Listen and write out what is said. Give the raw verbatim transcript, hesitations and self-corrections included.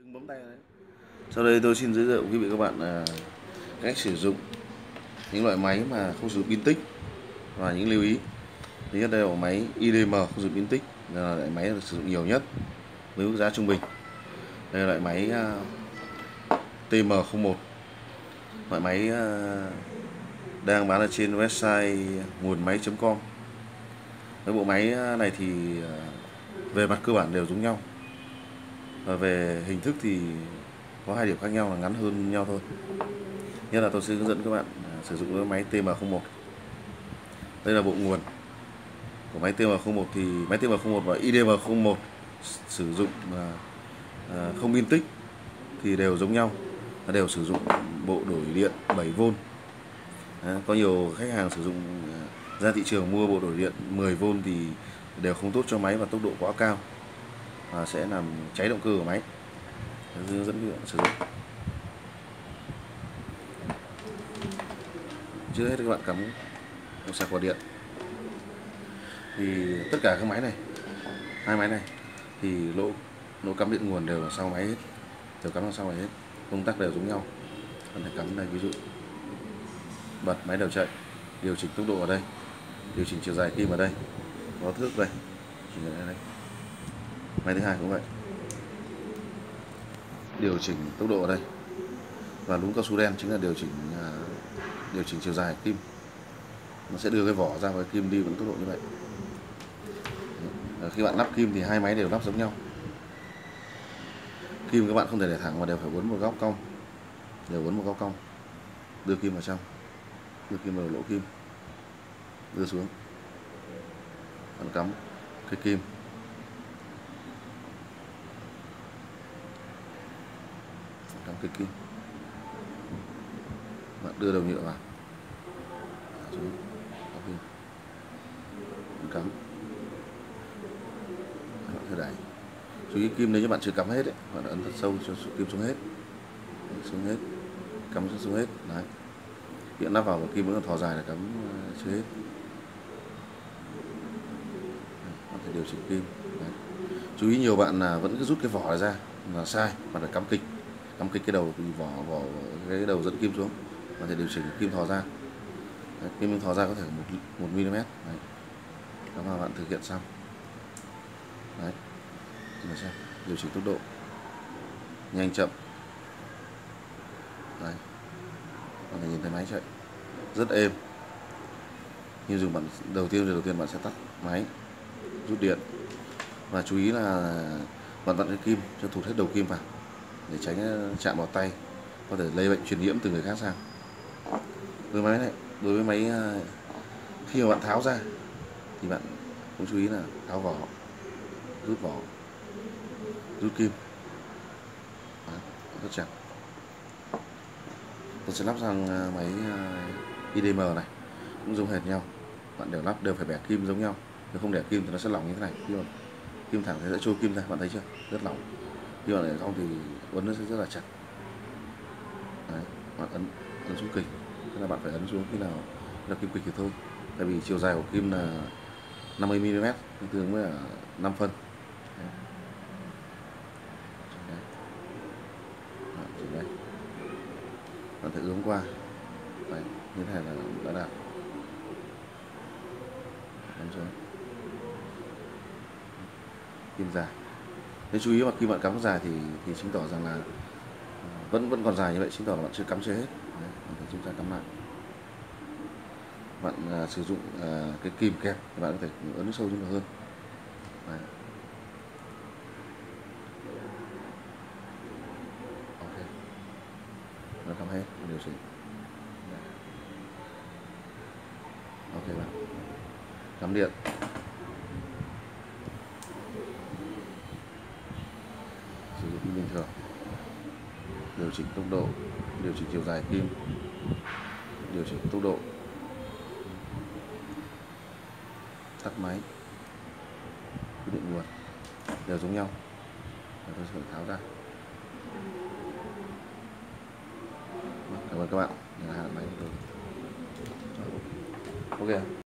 Đừng bấm tay đấy. Sau đây tôi xin giới thiệu quý vị các bạn là cách sử dụng những loại máy mà không sử dụng pin tích và những lưu ý. Thứ nhất, đây là máy i đê em không sử dụng pin tích, là loại máy được sử dụng nhiều nhất với mức giá trung bình. Đây là loại máy tê em không một, loại máy đang bán ở trên website nguồn máy chấm com. Cái bộ máy này thì về mặt cơ bản đều giống nhau, và về hình thức thì có hai điểm khác nhau là ngắn hơn nhau thôi. Nhất là tôi sẽ hướng dẫn các bạn sử dụng cái máy tê em không một. Đây là bộ nguồn của máy tê em không một. Thì máy tê em không một và i đê em không một sử dụng không pin tích thì đều giống nhau, đều sử dụng bộ đổi điện bảy vôn. Có nhiều khách hàng sử dụng ra thị trường mua bộ đổi điện mười vôn thì đều không tốt cho máy và tốc độ quá cao và sẽ làm cháy động cơ của máy. Hướng dẫn các bạn sử dụng. Trước hết các bạn cắm sạc vào điện. Thì tất cả các máy này, hai máy này thì lỗ lỗ cắm điện nguồn đều là sau máy hết, đều cắm vào sau máy hết, công tắc đều giống nhau. Còn phải cắm đây, ví dụ bật máy đều chạy, điều chỉnh tốc độ ở đây, điều chỉnh chiều dài kim ở đây, có thước đây, chỉnh ở đây. Máy thứ hai cũng vậy, điều chỉnh tốc độ ở đây, và núm cao su đen chính là điều chỉnh điều chỉnh chiều dài kim. Nó sẽ đưa cái vỏ ra và cái kim đi với tốc độ như vậy. Khi bạn lắp kim thì hai máy đều lắp giống nhau. Kim các bạn không thể để thẳng mà đều phải uốn một góc cong, đều uốn một góc cong. Đưa kim vào trong, đưa kim vào lỗ kim, đưa xuống, bạn cắm cái kim, cắm cái kim, bạn đưa đầu nhựa vào, xuống, cắm kim, bạn cắm, bạn thử đẩy. Chú ý kim nếu như bạn chưa cắm hết đấy, bạn ấn thật sâu cho kim xuống hết, xuống hết, cắm xuống hết. Đấy. Hiện lắp vào và kim vẫn còn thò dài là cắm chưa hết. Bạn phải điều chỉnh kim. Đấy. Chú ý nhiều bạn là vẫn cứ rút cái vỏ ra là sai, bạn phải cắm kịch, cắm kịch cái đầu thì vỏ vỏ cái đầu dẫn kim xuống. Bạn phải điều chỉnh kim thò ra. Đấy. Kim thò ra có thể một một mi li mét. Đó mà bạn thực hiện xong. Đấy. Xem. Điều chỉnh tốc độ nhanh chậm. Đấy. Bạn thể nhìn thấy máy chạy rất êm. Nhưng dùng bạn đầu tiên đầu tiên bạn sẽ tắt máy, rút điện, và chú ý là bạn vặn cái kim cho thụt hết đầu kim vào để tránh chạm vào tay, có thể lây bệnh truyền nhiễm từ người khác sang. Với máy này, đối với máy khi mà bạn tháo ra thì bạn cũng chú ý là tháo vỏ, rút vỏ, rút kim. Đó, rất chặt. Tôi sẽ lắp sang máy i đê em này cũng giống hệt nhau, bạn đều lắp đều phải bẻ kim giống nhau, nếu không để kim thì nó sẽ lỏng như thế này. Khi mà kim thẳng thì sẽ trôi kim ra, bạn thấy chưa, rất lỏng. Khi mà để không thì uốn nó sẽ rất là chặt. Đấy, bạn ấn ấn xuống kịch, tức là bạn phải ấn xuống khi nào là kim kịch thì thôi, tại vì chiều dài của kim là năm mươi mi li mét, tương đương với là năm phân. Đấy. Đấy. Bạn phải hướng qua. Đấy, như thế này là đã đạt. Kim dài. Nếu chú ý mà khi bạn cắm dài thì thì chứng tỏ rằng là vẫn vẫn còn dài như vậy, chứng tỏ là bạn chưa cắm chưa hết. Đấy, bạn phải rút ra cắm lại. Bạn uh, sử dụng uh, cái kim kẹp thì bạn có thể ấn sâu xuống hơn. Đấy. Ok. Nó cắm hết, điều chỉnh. Ok bạn. Cắm điện. Sử dụng kim bình thường. Điều chỉnh tốc độ, điều chỉnh chiều dài kim, điều chỉnh tốc độ, tắt máy, quy định nguồn đều giống nhau. Và tôi sẽ tháo ra. Cảm ơn các bạn. Nhà hàng máy của tôi. Ok.